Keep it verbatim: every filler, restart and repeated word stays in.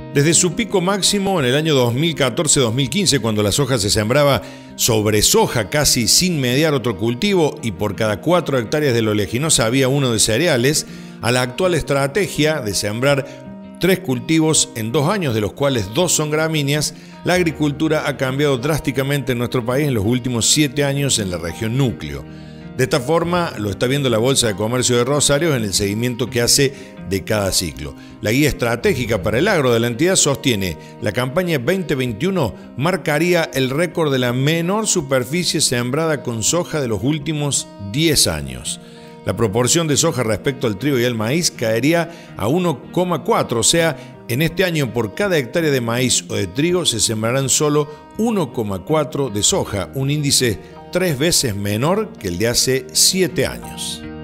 Desde su pico máximo en el año dos mil catorce dos mil quince, cuando la soja se sembraba sobre soja casi sin mediar otro cultivo y por cada cuatro hectáreas de oleaginosa había uno de cereales, a la actual estrategia de sembrar tres cultivos en dos años, de los cuales dos son gramíneas, la agricultura ha cambiado drásticamente en nuestro país en los últimos siete años en la región núcleo. De esta forma lo está viendo la Bolsa de Comercio de Rosario en el seguimiento que hace de cada ciclo. La guía estratégica para el agro de la entidad sostiene: la campaña veinte veintiuno marcaría el récord de la menor superficie sembrada con soja de los últimos diez años. La proporción de soja respecto al trigo y al maíz caería a uno coma cuatro, o sea, en este año por cada hectárea de maíz o de trigo se sembrarán solo uno coma cuatro de soja, un índice tres veces menor que el de hace siete años.